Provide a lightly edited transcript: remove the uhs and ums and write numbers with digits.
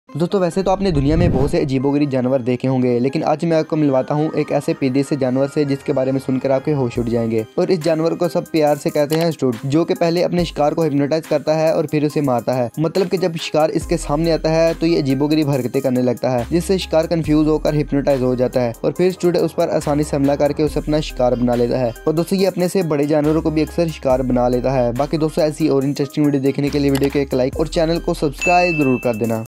दोस्तों वैसे तो आपने दुनिया में बहुत से अजीबोगरीब जानवर देखे होंगे, लेकिन आज मैं आपको मिलवाता हूँ एक ऐसे पेदी से जानवर से जिसके बारे में सुनकर आपके होश उड़ जाएंगे। और इस जानवर को सब प्यार से कहते हैं स्टूड, जो कि पहले अपने शिकार को हिप्नोटाइज करता है और फिर उसे मारता है। मतलब कि जब शिकार इसके सामने आता है तो ये अजीबोगरीब हरकतें करने लगता है, जिससे शिकार कंफ्यूज होकर हिप्नोटाइज हो जाता है और फिर स्टूड उस पर आसानी से हमला करके उसे अपना शिकार बना लेता है। और दोस्तों ये अपने से बड़े जानवरों को भी अक्सर शिकार बना लेता है। बाकी दोस्तों ऐसी और इंटरेस्टिंग वीडियो देखने के लिए वीडियो को एक लाइक और चैनल को सब्सक्राइब जरूर कर देना।